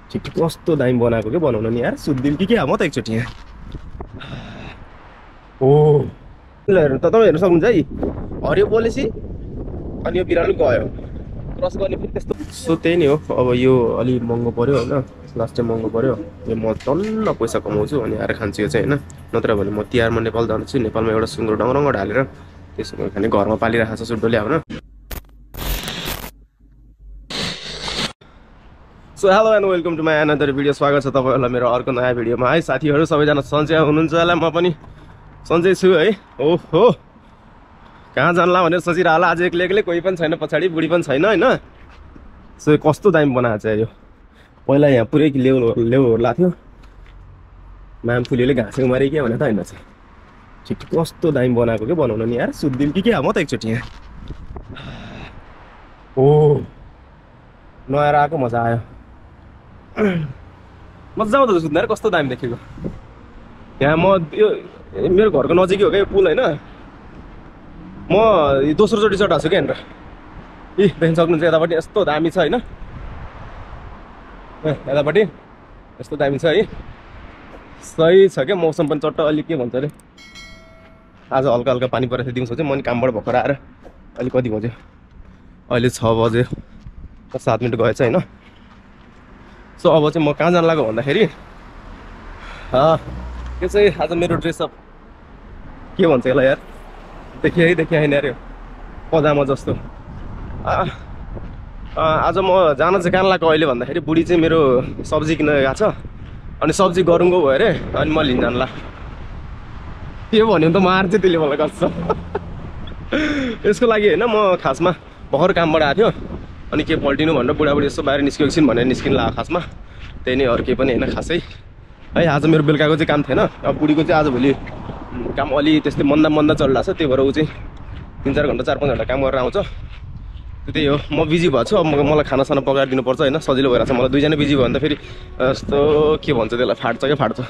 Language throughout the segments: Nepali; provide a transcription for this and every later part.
ठिक कस्तो दामी बनाएको के बनाउनु नि यार सुत्दिम कि क्या म त एकचोटि यहाँ ओ ल हेर्नु त तपाईँ हेर्नु सक्नुहुन्छ है हरियो पोलेसी अनि यो बिरालो गयो क्रस गर्ने फेरि त्यस्तो सो त्यही नै हो अब यो अलि महँगो पर्यो होइन लास्ट टाइम महँगो पर्यो यो म टन्न पैसा कमाउँछु अनि आएर खान्छु यो चाहिँ होइन नत्र भने म तिहारमा नेपाल जान्छु नेपालमा एउटा सुँगुर डङरङ ढालेर त्यसो खाने घरमा पालिरहेको छ सुड्डोले आउन so hello and welcome to my another video स्वागत छ तपाईँहरूलाई मेरो अर्को नयाँ भिडियोमा है साथीहरू सबैजना सन्चै हुनुहुन्छ होला म पनि सन्चै छु है ओहो कहाँ जानला भनेर सोचिरह होला आज एक्लै एक्लै कोही पनि छैन पछाडि बुढी पनि छैन होइन सो कस्तो दामी बनाएको छ यो पहिला यहाँ पुरै लेउला थियो माम फुलीले घाँसेको मारे के भने त होइन चाहिँ ठिक कस्तो दामी बनाएको के बनाउनु नि यार सुत्दिम कि क्या म त एकचोटि यहाँ ओ नआएर आएको मजा आयो मजा आउँदो सुत्दा कस्तो दामी देखेको यहाँ म यो मेरो घरको नजिकै हो क्या यो पुल होइन म दोस्रोचोटि चढाएको छु क्या यहाँनिर इ देख्न सक्नुहुन्छ यतापट्टि यस्तो दामी छ होइन यतापट्टि यस्तो दामी छ है सही छ क्या मौसम पनि चट्ट अलिक के भन्छ अरे आज हल्का हल्का पानी परेको थियो दिउँसो चाहिँ म कामबाट भर्खर आएर अहिले कति बज्यो अहिले 6 बज्यो 7 मिनट गएछ होइन सो अब चाहिँ म कहाँ जान लाग्यो भन्दाखेरि यो चाहिँ आज मेरो ड्रेसअप के भन्छ यसलाई यार देखिया होइन अरे पजामा जस्तो आज म जान चाहिँ कहाँ लाग्यो अहिले भन्दाखेरि बुढी चाहिँ मेरो सब्जी किन्न गएको छ अनि सब्जी गरुङ्गो भयो अरे अनि म लिन जानला के भन्यो भने त मार्छ त्यसले मलाई गर्छ यसको लागि होइन म खासमा भर्खर कामबाट आएको थियो अनि के पल्टिनु भनेर बुढाबुढी यसो बाहिर निस्क्यो एकछिन भनेर निस्किन लाग्यो खासमा त्यही नै अरू केही पनि होइन खासै है आज मेरो बेलुकाको चाहिँ काम थिएन अब बुढीको चाहिँ आजभोलि काम अलि त्यस्तै मन्दा चलिरहेको छ त्यही भएर ऊ चाहिँ 3-4 घन्टा 4-5 घन्टा काम गरेर आउँछ त्यही हो म बिजी भएको छु अब मलाई खानासाना पकाएर दिनुपर्छ होइन सजिलो भइरहेको छ मलाई दुईजना बिजी भयो भने त फेरि यस्तो के भन्छ त्यसलाई फाट्छ क्या फाट्छ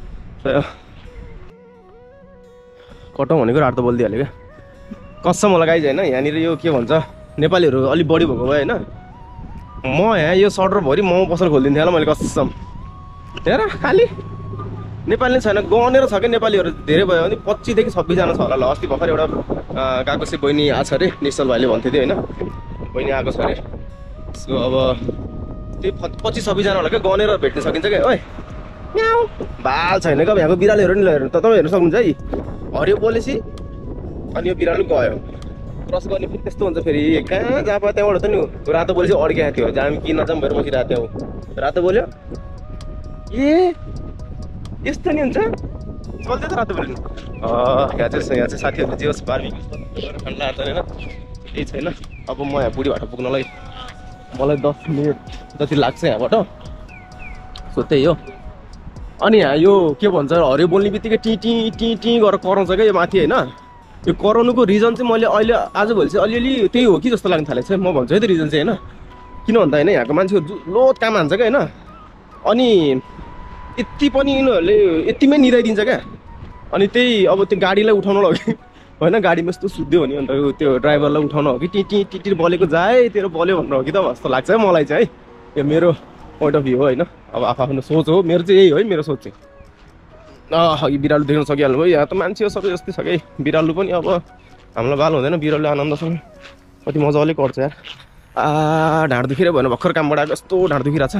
कटाउँ भनेको रात त बोलिदिइहाल्यो क्या कसम मलाई गाइज होइन यहाँनिर यो के भन्छ नेपालीहरू अलिक बढी भएको भए होइन म यहाँ यो सडरभरि मोमो पसल खोलिदिन्थेँ होला मैले कसम हेर खालि नेपाली छैन गनेर छ क्या नेपालीहरू धेरै भयो भने 25 देखि 26 जना छ होला ल अस्ति भर्खर एउटा गएको चाहिँ बहिनी आएको छ अरे निश्चल भाइले भन्थ्यो थियो होइन बहिनी आएको छ अरे सो अब त्यही 25-26 जना होला क्या गनेर भेट्न सकिन्छ क्या ओइ म्याउ बाल छैन क्या यहाँको बिरालोहरू नि हेर्नु त तपाईँ हेर्नु सक्नुहुन्छ है हरियो पोलेसी अनि यो बिरालो गयो क्रस गर्ने फेरि त्यस्तो हुन्छ फेरि कहाँ जहाँ पायो त्यहाँबाट त नि रातो बोलेपछि अड्किएको थियो जहाँ किन नजाम भएर बसिरहेको थियो रातो बोल्यो ए यस्तो नि हुन्छ चल्दै त रातो बोल्नु यहाँ चाहिँ साथीहरूले जे होस् बार्बिक्यू ठन्डा होइन केही छैन अब म यहाँ बुढीबाट पुग्नलाई मलाई 10 मिनट जति लाग्छ यहाँबाट सो त्यही हो अनि यहाँ यो के भन्छ हरियो बोल्ने बित्तिकै टी गरेर कराउँछ क्या यो माथि होइन यो कराउनुको रिजन चाहिँ मैले अहिले आजभोलि चाहिँ अलिअलि त्यही हो कि जस्तो लाग्न थालेको छ म भन्छु है त रिजन चाहिँ होइन किन भन्दा होइन यहाँको मान्छेहरू लोत काम हान्छ क्या होइन अनि यति पनि यिनीहरूले यतिमै निदाइदिन्छ क्या अनि त्यही अब त्यो गाडीलाई उठाउन लग्यो होइन गाडीमा यस्तो सुत्यो भने अन्त त्यो ड्राइभरलाई उठाउन हो कि टी बलेको जाए तेरो बल्यो भनेर हो कि त जस्तो लाग्छ है मलाई चाहिँ है यो मेरो पोइन्ट अफ भ्यू हो होइन अब आफ्नो सोच हो मेरो चाहिँ यही हो है मेरो सोच चाहिँ अघि बिरालो देख्न सकिहाल्नु भयो यहाँ त मान्छे सबै जस्तै छ कि बिरालो पनि अब हामीलाई बाल हुँदैन बिरालो आनन्दसँग कति मजाले गर्छ यार ढाड दुखिरहेको भएन भर्खर कामबाट आएको यस्तो ढाड दुखिरहेको छ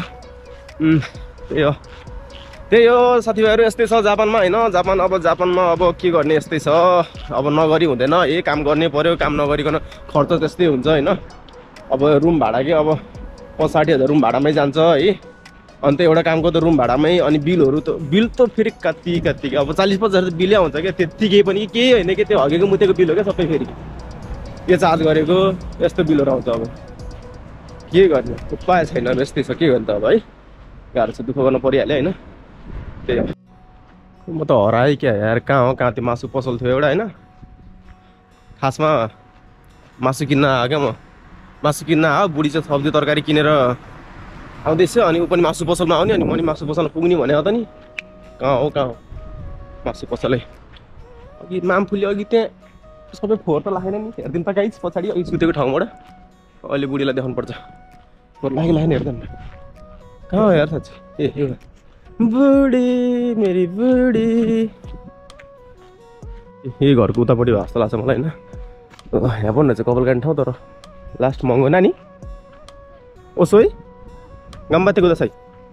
त्यही हो साथीभाइहरू यस्तै छ जापानमा होइन जापानमा अब के गर्ने यस्तै छ अब नगरी हुँदैन काम गर्ने पर्यो काम नगरिकन खर्च त्यस्तै हुन्छ होइन अब रुम भाडा के अब 50-60 हजार रुम भाडामै जान्छ है अन्त एउटा कामको त रुम भाडामै अनि बिल त फेरि कति अब 40-50 हजार बिलै आउँछ क्या त्यत्तिकै पनि केही होइन कि त्यो हगेको मुतेको बिल हो क्या सबै फेरि के चार्ज गरेको यस्तो बिलहरू आउँछ अब के गर्ने उपाय छैन यस्तै छ के गर्ने त अब है गाह्रो छ दुःख गर्न परिहाल्यो होइन त्यही हो म त हराएँ क्या यार कहाँ हो कहाँ त्यो मासु पसल थियो एउटा होइन खासमा मासु किन्न आयो क्या म मासु किन्न आयो बुढी चाहिँ सब्जी तरकारी किनेर आउँदैछ अनि ऊ पनि मासु पसलमा आउने अनि म नि मासु पसलमा पुग्ने भने हो त नि कहाँ हो मासु पसलै अघि मामफुली अघि त्यहाँ सबै फोहोर त लागेन नि हेरिदिनु त गाइस पछाडि अघि सुतेको ठाउँबाट अहिले बुढीलाई देखाउनु पर्छ फोहोर लागेन हेर्दैन कहाँ हो यार साँच्ची ए बुढी मेरी बुढी यही घरको उतापट्टि भयो जस्तो लाग्छ मलाई होइन यहाँ पनि रहेछ कपाल काट्ने ठाउँ तर लास्ट महँगो नानी ओसो है गम्बाते कुदासाई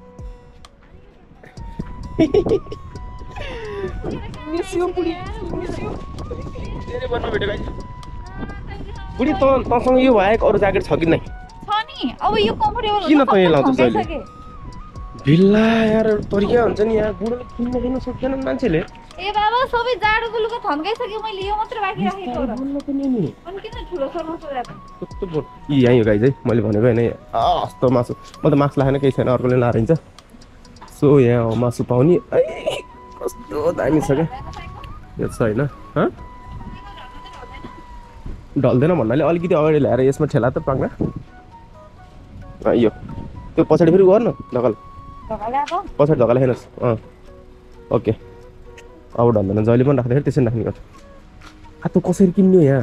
बुढी तँसँग यो भएको अरू ज्याकेट छ कि नै अब यो कम्फर्टेबल किन त यहाँ लाउँछस् अहिले भिल्ला यार तरिका हुन्छ नि यार बुढोले किन्न सक्दैन मान्छेले ए बाबा सबै जाडोको लुगा थन्काइसक्यो मैले यो मात्र बाँकी राखेको र बोल्नु पनि नि अनि किन ठुलो समस्या ल्याएको कस्तो बोल यहाँ यो गाई चाहिँ मैले भनेको होइन यस्तो मासु म त मासु लाएन केही छैन अर्कोले लाएर हिँड्छ सो यहाँ मासु पाउने कस्तो दामी छ क्या यो छ होइन ढल्दैन भन्नाले अलिकति अगाडि ल्याएर यसमा ठेला त पाङ्ला यो त्यो पछाडि फेरि गर्नु ढकाल पछाडि ढकाल हेर्नुहोस् ओके अब ढल्दैन जहिले पनि राख्दाखेरि त्यसरी राख्ने गर्छ तँ कसरी किन्यो यहाँ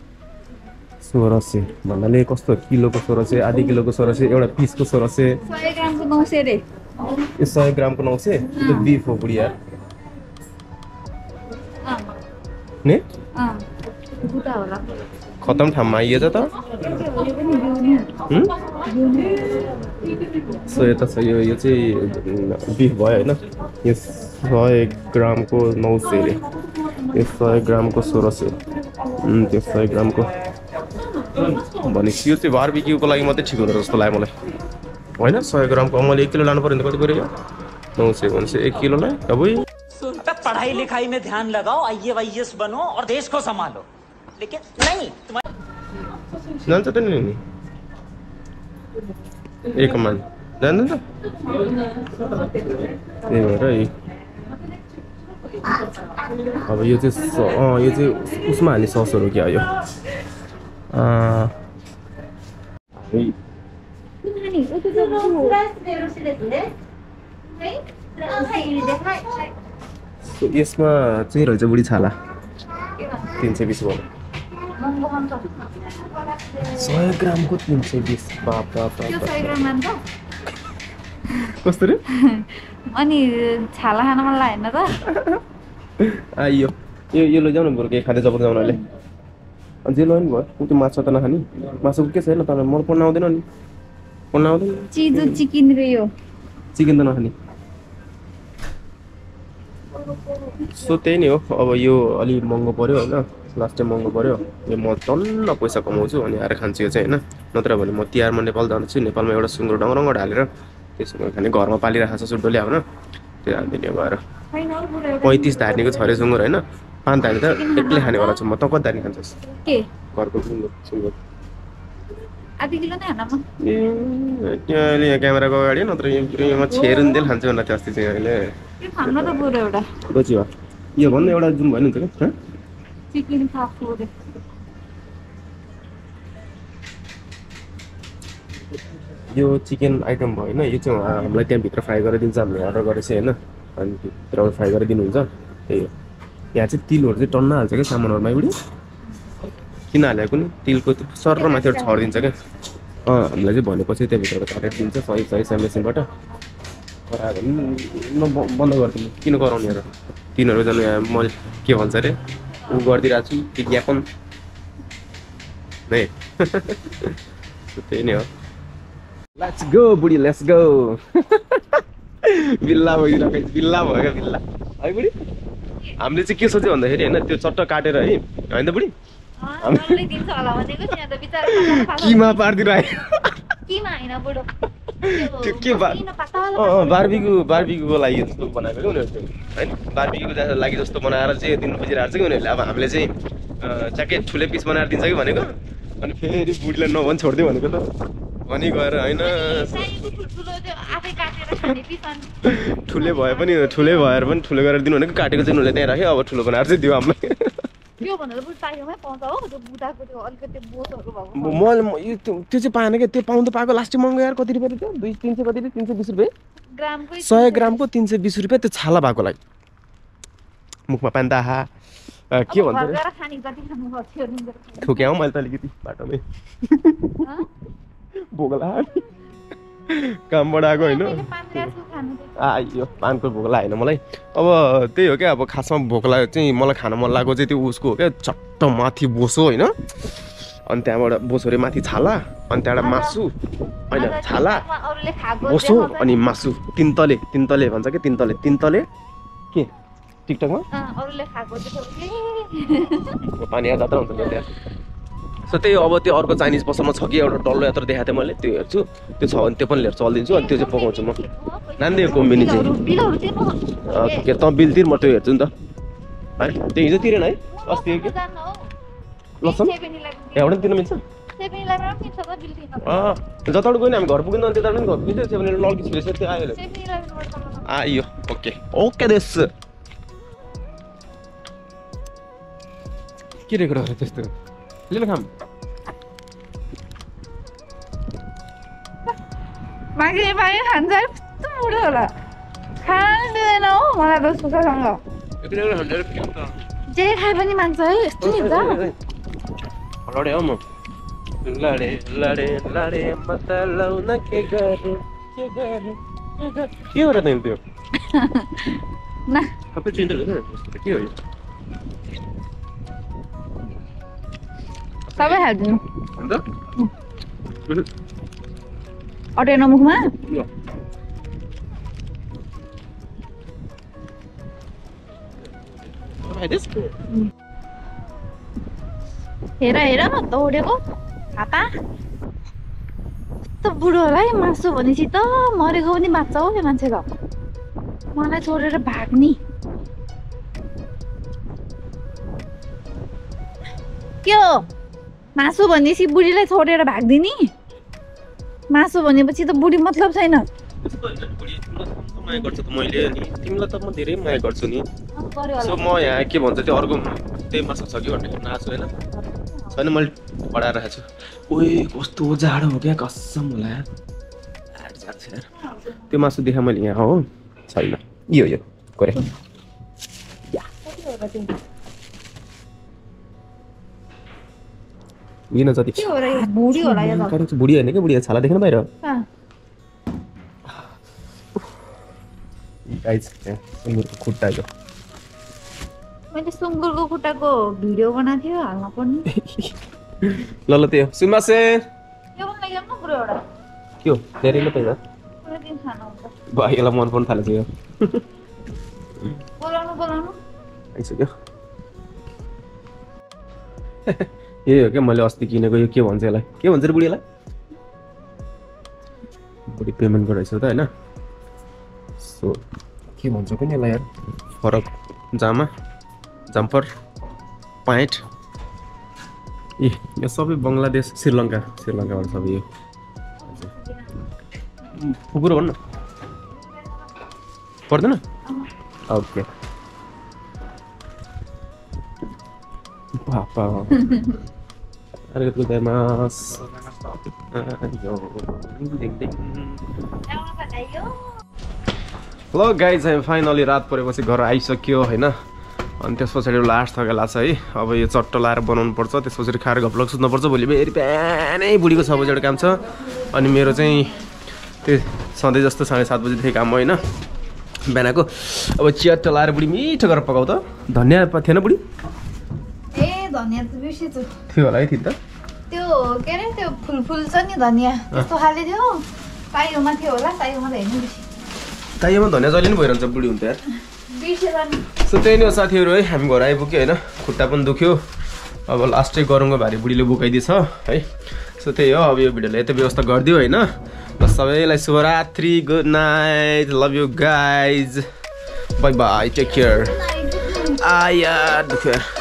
1600 भन्नाले कस्तो किलोको 1600 आधी किलोको 1600 एउटा पिसको 1600 100 ग्रामको 900 रे यो 100 ग्रामको 900 त्यो बिफ हो बुढी यार ने गुटा होला खतम ठाउँमा आइएछ त सो यता छ यो चाहिँ बिफ भयो होइन यो 100 ग्रामको 900 रे यो 100 ग्रामको 1600 त्यो 100 ग्रामको भनेपछि यो चाहिँ बारबिक्यूको लागि मात्रै ठिक हुँदो जस्तो लाग्यो मलाई होइन 100 ग्रामको मैले 1 किलो लानु पर्यो भने कति पऱ्यो 900 भनेपछि 1 किलोलाई अब पढ़ाई लिखाई में ध्यान लगाओ IAS बनो और देश को संभालो लेकिन नहीं जान्छ त नि एक मान जान्दैन त त्यही भएर अब यो चाहिँ उसमा हाल्ने ससहरू क्या यो यसमा चाहिँ रहेछ बुढी छाला 320 वाला 100 ग्रामको 320 बाप त्यो 100 ग्राम मान त कस्तो रे अनि छाला खान मन लागेन त आइयो यो लैजाऊ न बरु के खाँदै जब जाउनले अनि जे लैन भयो त्यो माछा त नखाने मासुको के छैन तर मलाई पढ्न आउँदैन नि पढ्न आउँदैन चिजो चिकन रे यो चिकन त नखाने सो त्यही नै हो अब यो अलि महँगो पर्यो होइन लास्ट टाइम महँगो पर्यो यो म टन्न पैसा कमाउँछु अनि आएर खान्छु यो चाहिँ होइन नत्र भने म तिहारमा नेपाल जान्छु नेपालमा एउटा सुँगुर डङरङ्गड हालेर त्यो सुँगुर खाने घरमा पालिरहेको छ सुड्डोले आउन त्यो हालिदिने भएर 35 धार्नेको छ अरे सुँगुर होइन 5 धार्ने त एक्लै खानेवाला छु म त कति धार्ने खान्छस् के घरको सुँगुर आधी किलो नै हान म ए अहिले यहाँ क्यामेराको अगाडि नत्र यहाँ छेरुन्जेल खान्छु भनेर थियो अस्ति चाहिँ अहिले यो खान्न त पुरो एउटा दोची भयो यो भन्नु एउटा जुन भयो नि त क्या चिकन खाएको रे यो चिकन आइटम भयो होइन यो चाहिँ हामीलाई त्यहाँभित्र फ्राई गरेर दिन्छ हामीले अर्डर गरेपछि होइन अनि भित्र फ्राई गरेर दिनुहुन्छ त्यही हो यहाँ चाहिँ तिलहरू चाहिँ टन्न हाल्छ क्या सामानहरूमा एउटै किन हालेको नि तिलको सर र माथि छरिदिन्छ क्या हामीलाई चाहिँ भनेपछि त्यहाँभित्र काटेर दिन्छ सही मेसिनबाट गरायो भने बन्द गरिदिनु किन गराउने र तिनीहरू जानु यहाँ मैले के भन्छ अरे ऊ गरिदिरहेको छु विज्ञापन नै त्यही नै हो लेट्स गो बुढी लेट्स गो बिल्ला भइरहेको बिल्ला भयो क्या बिल्ला है बुढी हामीले चाहिँ के सोच्यो भन्दाखेरि होइन त्यो चट्ट काटेर है होइन त बुढी किमा पारिदिनु त्यो के बारबिक्यूको लागि जस्तो बनाएको क्या उनीहरू होइन बारबिक्यूको लागि जस्तो बनाएर चाहिँ दिनु खोजिरहेको छ कि उनीहरूले अब हामीले चाहिँ च्याके ठुलै पिस बनाएर दिन्छ कि भनेको अनि फेरि बुढीलाई नभन् छोडिदियो भनेको त भनी गएर होइन ठुलै भए पनि ठुलै भएर पनि ठुलो गरेर दिनु भनेको काटेको चाहिँ उनीहरूले त्यहाँ राख्यो अब ठुलो बनाएर चाहिँ दियो हामीलाई मैले त्यो चाहिँ पाएन क्या त्यो पाउनु त पाएको लास्ट महँगो यार कति रुपियाँ थियो 300 कति 320 रुपियाँ 100 ग्रामको 320 रुपियाँ त्यो छाला भएकोलाई मुखमा पानी त आहा के भन्छ थुक्याउँ मैले त अलिकति बाटोमै भोक लाग्यो कामबाट आएको होइन मैले पान ल्याएको छु खानु चाहिँ। आयो पानको भोक लागेन मलाई अब त्यही हो क्या अब खासमा भोक लाग्यो चाहिँ मलाई खान मन लागेको चाहिँ त्यो उसको हो क्या चट्ट माथि बोसो होइन अनि त्यहाँबाट बोसोले माथि छाला अनि त्यहाँबाट मासु होइन छाला अरूले खाएको बोसो अनि मासु तिन तले भन्छ कि तिन तले के टिकटकमा अरूले खाएको चाहिँ पानी याद जात्रा हुन्छ नि त्यहाँ सो त्यही अब त्यो अर्को चाइनिज पसलमा छ कि एउटा डल्लो यात्रा देखाएको थिएँ मैले त्यो हेर्छु त्यो छ भने त्यो पनि लिएर चलिदिन्छु अनि त्यो चाहिँ पकाउँछु म नान्दै कोम्बिनी चाहिँ के त बिल तिर म त्यो हेर्छु नि त है त्यो हिजो तिरेन है अस्ति के लसन एउटा तिर्न मिल्छ जताबाट गयो नि हामी घर पुग्नु अनि त्यता पनि घर पुगिन्छ त्यो भने लड्की छिरेछ त्यो आयो आयो ओके ओके देश के रेकर्ड गरेँ त्यस्तो लिनु खाम माघे पायो खान्छ कस्तो बुढो होला खानु दिँदैन हो मलाई त सुखसँग जे खाए पनि माग्छ है यस्तो नि हुन्छ लडे हो म लडे लडे लडे मत लाउन के गरे के गरेर त त्यो न सबै चिन्ता के हो यो सबै हाल्दिनु अन्त अटेन मुखमा हेर हेर दौडेको हाता कस्तो बुढो होला है मासु भनेपछि त मरेको पनि बाँच्छ हौ यो मान्छे त मलाई छोडेर भाग्ने के हो मासु भनेपछि बुढीलाई छोडेर भाग्दिने मासु भनेपछि त बुढी मतलब छैन माया गर्छ त मैले नि तिमीलाई त म धेरै माया गर्छु नि सो म यहाँ के भन्छ त्यो अर्को त्यही मासु छ कि भनेर नाच्छु होइन छैन मैले बढाएर राखेको छु ओए कस्तो जाडो हो क्या कसम होला त्यो मासु देखा मैले यहाँ हो छैन यो गरे लिन जति बुढी होला यो त बुढी होइन क्या बुढी छाला देख्न बाहिर गाइस सुँगुरको खुट्टा जो मैले सुँगुरको खुट्टाको भिडियो बनाएको थियो हाल्न पर्ने ल त्यो सुमासे यो पनि लैजाउँ न पुरो एउटा के हो धेरै ल पैसा पुरै दिन खानु हुन्छ भाइलाई मन पर्न थालेछ यो बोलाउनु आइसक्यो यही हो क्या मैले अस्ति किनेको यो के भन्छ यसलाई के भन्छ रे बुढीलाई बुढी पेमेन्ट गराइछ त होइन सो के भन्छ पनि यसलाई यार फरक जामा जम्पर प्यान्ट यो सबै बङ्गलादेश श्रीलङ्काबाट सबै यो फुकुरो भन्न पर्दैन ओके पापा arigatou gozaimasu हेलो गाइज हामी फाइनली रात परेपछि घर आइसक्यो होइन अनि त्यस पछाडि लास्ट थकेला छ है अब यो चट्ट लाएर बनाउनु पर्छ त्यस पछाडि खाएर घप्लक सुत्नुपर्छ भोलि फेरि बिहानै बुढीको 6 बजीबाट काम छ अनि मेरो चाहिँ त्यो सधैँ जस्तो 7:30 बजीदेखि काम होइन बिहानको अब चिया लाएर बुढी मिठो गरेर पकाउ त धनियाँ थिएन बुढी धनियाँ त बिर्सेछु थियो होला है थियो त त्यो के अरे त्यो फुल छ नि धनियाँ त्यस्तो खाले थियो ताइयोमा थियो होला ताइयोमा त हेर्नु बिर्से ताइयोमा धनियाँ जहिले पनि भइरहन्छ बुढी हुन्छ यार बिर्सेर नि सो त्यही नै हो साथीहरू है हामी घर आइपुग्यो होइन खुट्टा पनि दुख्यो अब लास्टै गरमको भारी बुढीले बोकाइदिएछ है सो त्यही हो अब यो भिडियोलाई यता व्यवस्था गरिदियो होइन ल सबैलाई शुभरात्रि good night love you guys bye bye take care आया दुख्यो